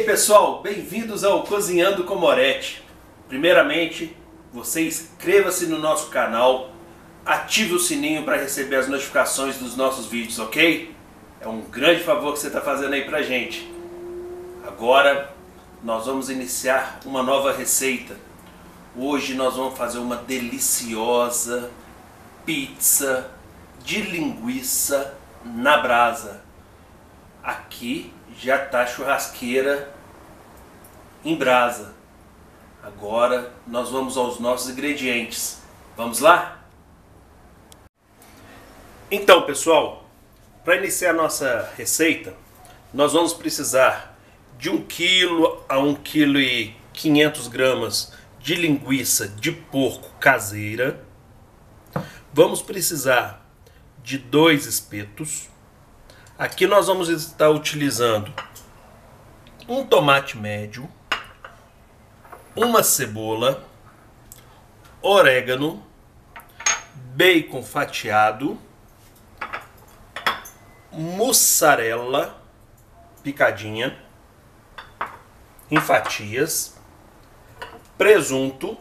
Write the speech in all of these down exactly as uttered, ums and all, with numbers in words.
aí pessoal, bem-vindos ao Cozinhando com Moretti. Primeiramente, você inscreva-se no nosso canal, ative o sininho para receber as notificações dos nossos vídeos, ok? É um grande favor que você está fazendo aí pra gente. Agora, nós vamos iniciar uma nova receita. Hoje nós vamos fazer uma deliciosa pizza de linguiça na brasa. Aqui já está a churrasqueira em brasa. Agora nós vamos aos nossos ingredientes. Vamos lá? Então pessoal, para iniciar a nossa receita, nós vamos precisar de um quilo a um quilo e quinhentos gramas de linguiça de porco caseira. Vamos precisar de dois espetos. Aqui nós vamos estar utilizando um tomate médio, uma cebola, orégano, bacon fatiado, mussarela picadinha em fatias, presunto,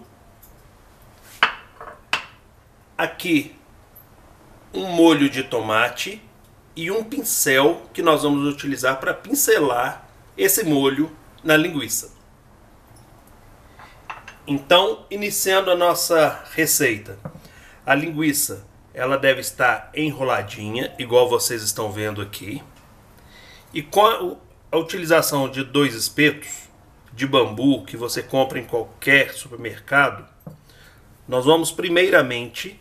aqui um molho de tomate e um pincel que nós vamos utilizar para pincelar esse molho na linguiça. Então, iniciando a nossa receita, a linguiça ela deve estar enroladinha, igual vocês estão vendo aqui, e com a, a utilização de dois espetos de bambu que você compra em qualquer supermercado, nós vamos primeiramente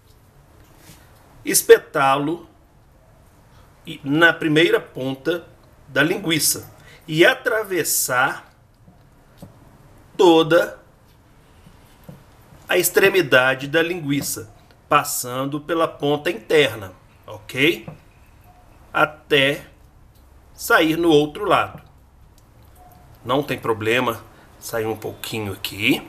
espetá-lo na primeira ponta da linguiça e atravessar toda a extremidade da linguiça, passando pela ponta interna, ok? Até sair no outro lado. Não tem problema sair um pouquinho aqui.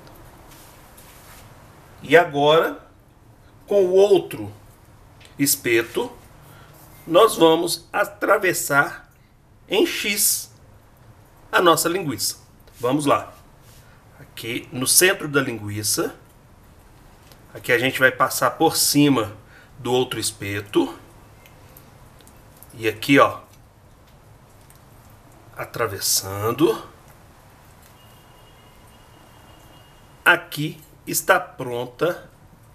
E agora, com o outro espeto, nós vamos atravessar em X a nossa linguiça. Vamos lá. Aqui no centro da linguiça, aqui a gente vai passar por cima do outro espeto. E aqui, ó, atravessando. Aqui está pronta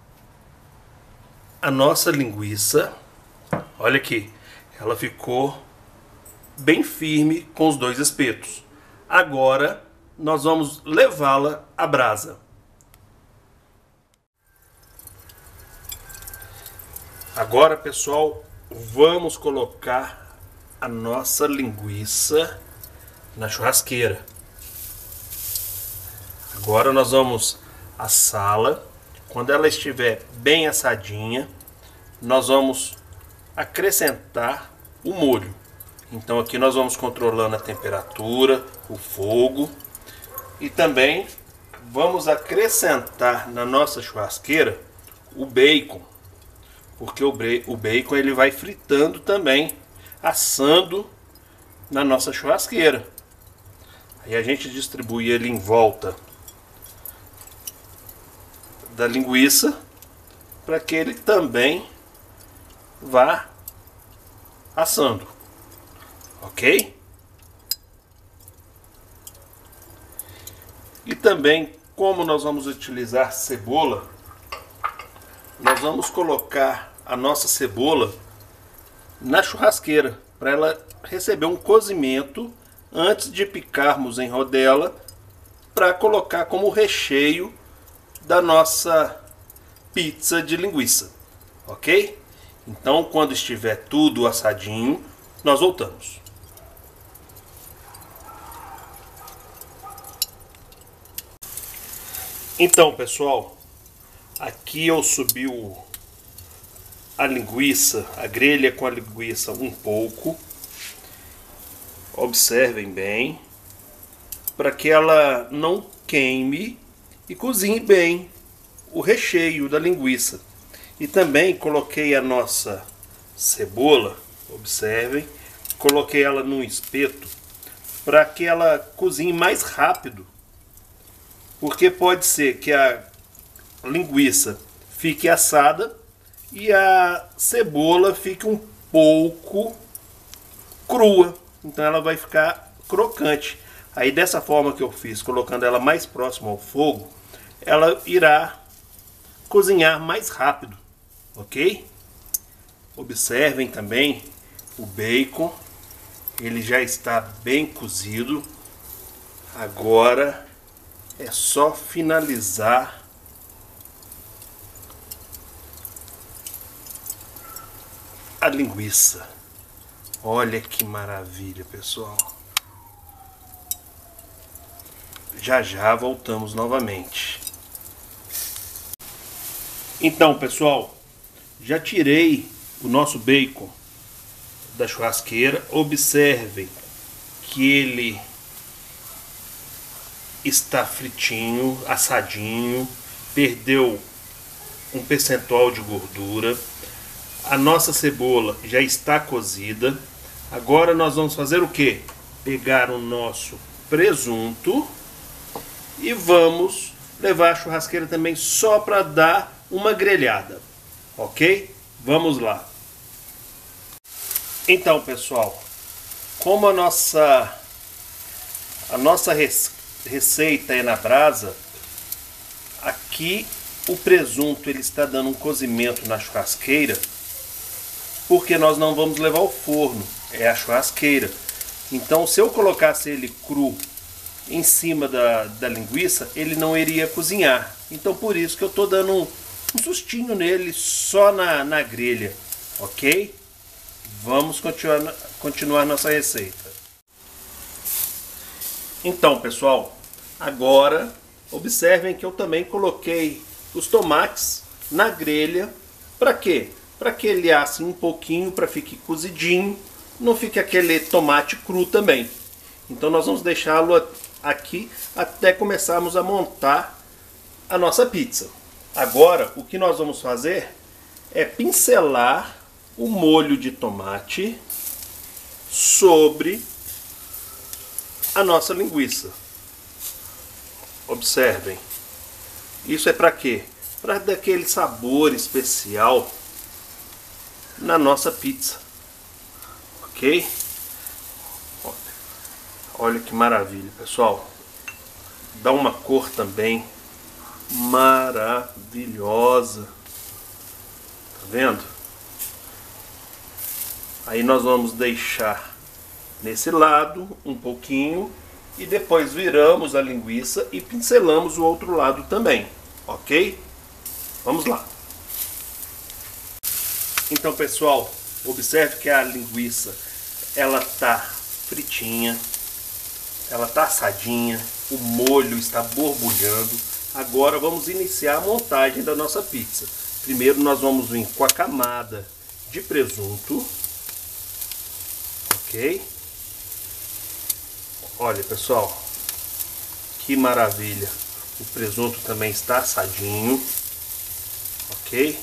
a nossa linguiça. Olha aqui, ela ficou bem firme com os dois espetos. Agora nós vamos levá-la à brasa. Agora, pessoal, vamos colocar a nossa linguiça na churrasqueira. Agora nós vamos assá-la. Quando ela estiver bem assadinha, nós vamos acrescentar o molho. Então aqui nós vamos controlando a temperatura, o fogo, e também vamos acrescentar na nossa churrasqueira o bacon, porque o, o bacon ele vai fritando também, assando na nossa churrasqueira. Aí a gente distribui ele em volta da linguiça para que ele também vá assando, ok? E também, como nós vamos utilizar cebola, nós vamos colocar a nossa cebola na churrasqueira para ela receber um cozimento antes de picarmos em rodela para colocar como recheio da nossa pizza de linguiça, ok? Então, quando estiver tudo assadinho, nós voltamos. Então, pessoal, aqui eu subi o, a linguiça, a grelha com a linguiça um pouco. Observem bem, para que ela não queime e cozinhe bem o recheio da linguiça. E também coloquei a nossa cebola, observem, coloquei ela num espeto para que ela cozinhe mais rápido. Porque pode ser que a linguiça fique assada e a cebola fique um pouco crua. Então ela vai ficar crocante. Aí dessa forma que eu fiz, colocando ela mais próxima ao fogo, ela irá cozinhar mais rápido, ok? Observem também o bacon, ele já está bem cozido. Agora é só finalizar a linguiça. Olha que maravilha, pessoal. Já já voltamos novamente. Então, pessoal, já tirei o nosso bacon da churrasqueira. Observem que ele está fritinho, assadinho, perdeu um percentual de gordura. A nossa cebola já está cozida. Agora nós vamos fazer o que? Pegar o nosso presunto e vamos levar a churrasqueira também só para dar uma grelhada, ok? Vamos lá. Então, pessoal, como a nossa a nossa receita é na brasa, aqui o presunto ele está dando um cozimento na churrasqueira, porque nós não vamos levar ao forno, é a churrasqueira. Então, se eu colocasse ele cru em cima da, da linguiça, ele não iria cozinhar. Então, por isso que eu estou dando um, um sustinho nele só na, na grelha, ok? Vamos continuar, continuar nossa receita. Então, pessoal, agora observem que eu também coloquei os tomates na grelha. Para quê? Para que ele asse um pouquinho, para fique cozidinho, não fique aquele tomate cru também. Então nós vamos deixá-lo aqui até começarmos a montar a nossa pizza. Agora o que nós vamos fazer é pincelar o molho de tomate sobre a nossa linguiça. Observem. Isso é para quê? Para dar aquele sabor especial na nossa pizza. Ok? Olha que maravilha, pessoal. Dá uma cor também maravilhosa. Tá vendo? Aí nós vamos deixar nesse lado um pouquinho e depois viramos a linguiça e pincelamos o outro lado também, ok? Vamos lá. Então, pessoal, observe que a linguiça ela tá fritinha, ela tá assadinha, o molho está borbulhando. Agora vamos iniciar a montagem da nossa pizza. Primeiro nós vamos vir com a camada de presunto, ok? Olha, pessoal, que maravilha! O presunto também está assadinho, ok?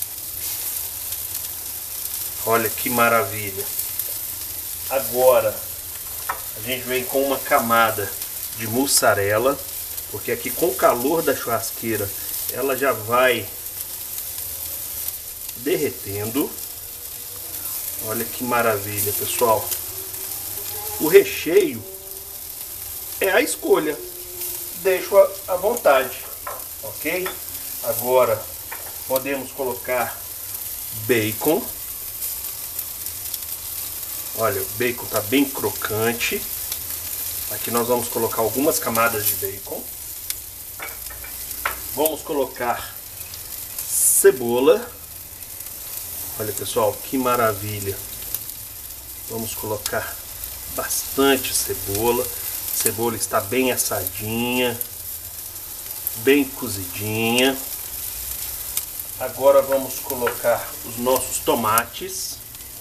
Olha que maravilha! Agora a gente vem com uma camada de mussarela, porque aqui com o calor da churrasqueira ela já vai derretendo. Olha que maravilha, pessoal! O recheio é a escolha, deixo à vontade, ok? Agora podemos colocar bacon. Olha, o bacon está bem crocante. Aqui nós vamos colocar algumas camadas de bacon. Vamos colocar cebola. Olha, pessoal, que maravilha. Vamos colocar bastante cebola. A cebola está bem assadinha, bem cozidinha. Agora vamos colocar os nossos tomates.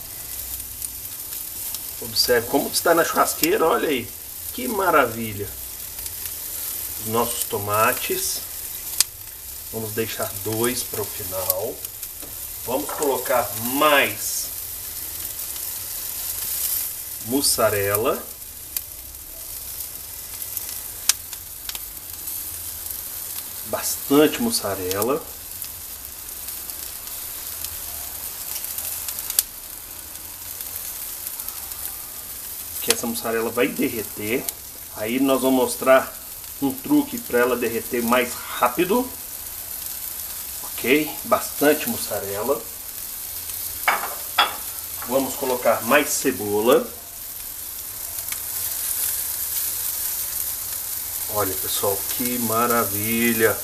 Observe como está na churrasqueira, olha aí, que maravilha. Os nossos tomates. Vamos deixar dois para o final. Vamos colocar mais mussarela. bastante mussarela. Que essa mussarela vai derreter. Aí nós vamos mostrar um truque para ela derreter mais rápido. Ok? Bastante mussarela. Vamos colocar mais cebola. Olha, pessoal, que maravilha!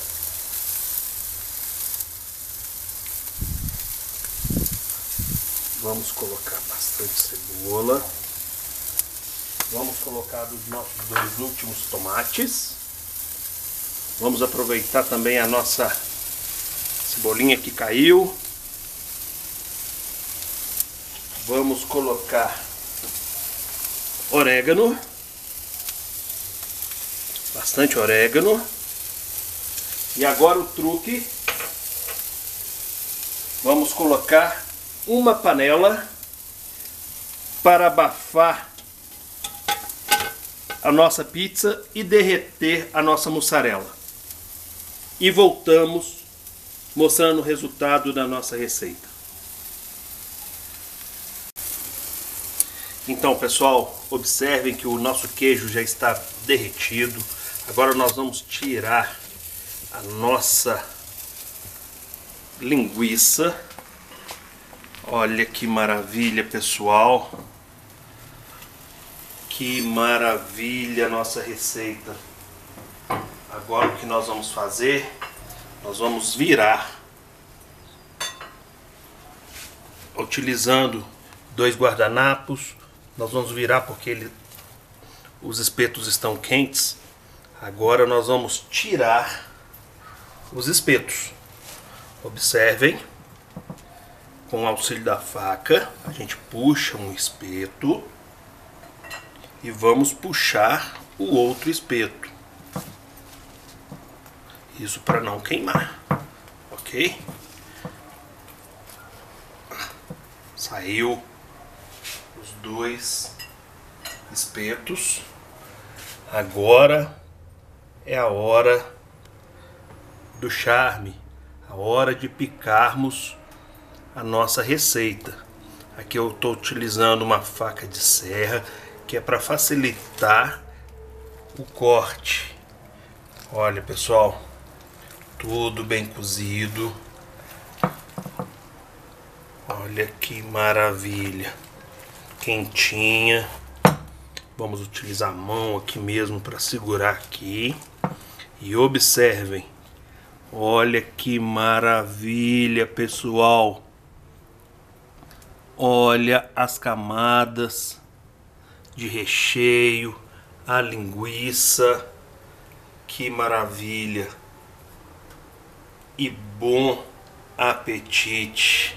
Vamos colocar bastante cebola. Vamos colocar os nossos dois últimos tomates. Vamos aproveitar também a nossa cebolinha que caiu. Vamos colocar orégano. Bastante orégano. E agora o truque. Vamos colocar uma panela para abafar a nossa pizza e derreter a nossa mussarela. E voltamos mostrando o resultado da nossa receita. Então, pessoal, observem que o nosso queijo já está derretido. Agora nós vamos tirar a nossa linguiça. Olha que maravilha, pessoal. Que maravilha a nossa receita. Agora o que nós vamos fazer? Nós vamos virar. Utilizando dois guardanapos. Nós vamos virar porque ele, os espetos estão quentes. Agora nós vamos tirar os espetos. Observem. Com o auxílio da faca, a gente puxa um espeto. E vamos puxar o outro espeto. Isso para não queimar. Ok? Saiu os dois espetos. Agora é a hora do charme. A hora de picarmos a nossa receita. Aqui eu estou utilizando uma faca de serra, que é para facilitar o corte. Olha, pessoal, tudo bem cozido. Olha que maravilha, quentinha. Vamos utilizar a mão aqui mesmo para segurar aqui. E observem, olha que maravilha, pessoal. Olha as camadas de recheio, a linguiça, que maravilha, e bom apetite.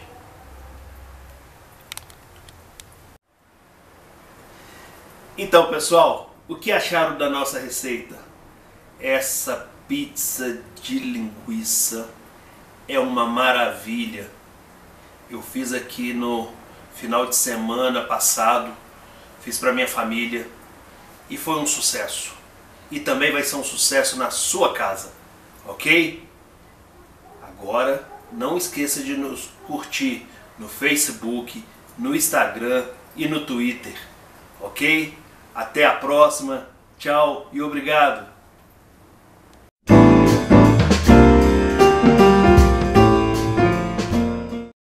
Então, pessoal, o que acharam da nossa receita? Essa pizza de linguiça é uma maravilha. Eu fiz aqui no final de semana passado. Fiz para minha família e foi um sucesso. E também vai ser um sucesso na sua casa, ok? Agora, não esqueça de nos curtir no Facebook, no Instagram e no Twitter, ok? Até a próxima, tchau e obrigado!